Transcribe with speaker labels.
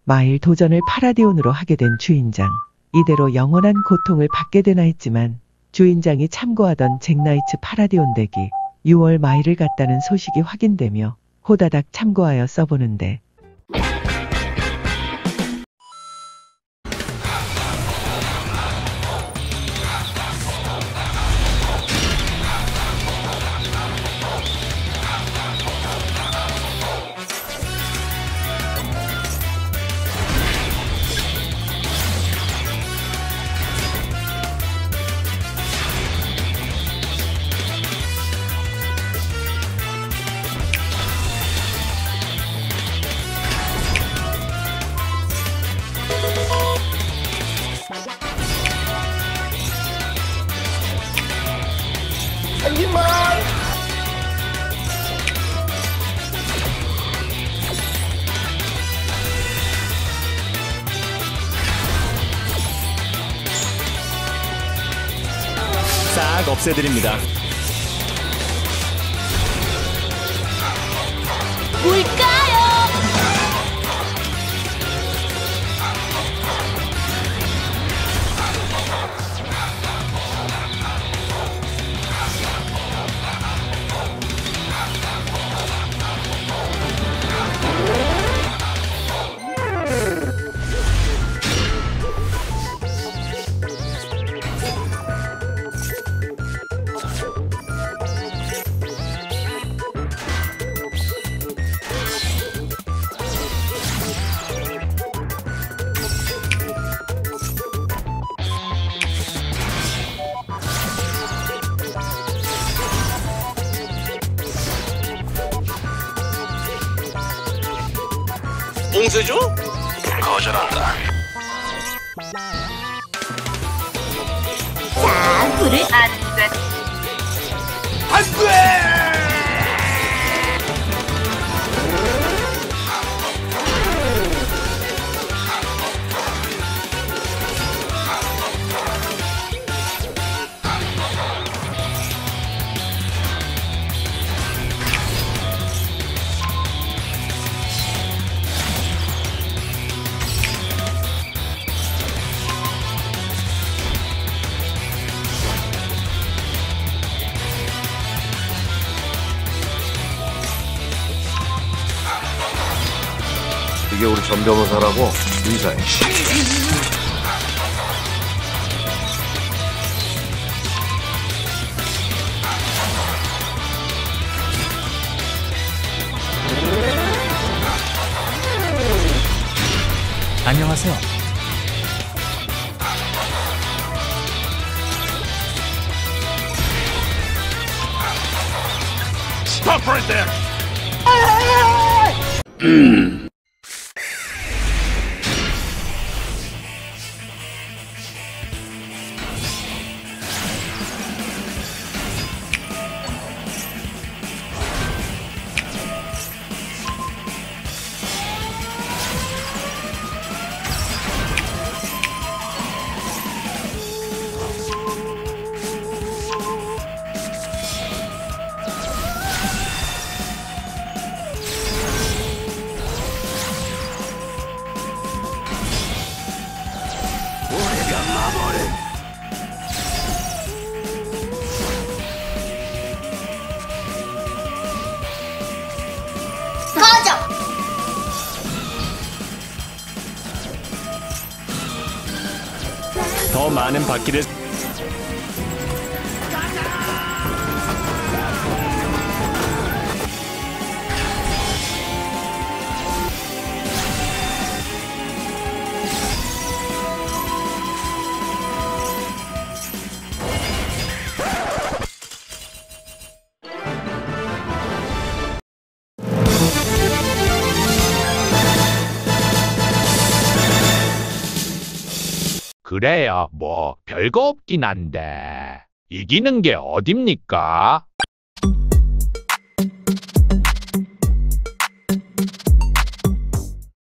Speaker 1: 마일 도전을 파라디온으로 하게 된 주인장. 이대로 영원한 고통을 받게 되나 했지만 주인장이 참고하던 잭나이츠 파라디온 덱이 6월 마일을 갔다는 소식이 확인되며 호다닥 참고하여 써보는데
Speaker 2: 싹 없애드립니다.
Speaker 3: 뭘까요?
Speaker 4: 봉쇄죠? 거절한다.
Speaker 3: 자, 불을 안 돼.
Speaker 4: 안 돼!
Speaker 5: 이게 우리 전 변호사라고 의사야.
Speaker 2: 안녕하세요.
Speaker 4: Stop right there!
Speaker 3: 꺼져!
Speaker 2: 더 많은 바퀴를
Speaker 6: 그래요, 뭐 별거 없긴 한데 이기는 게 어딥니까?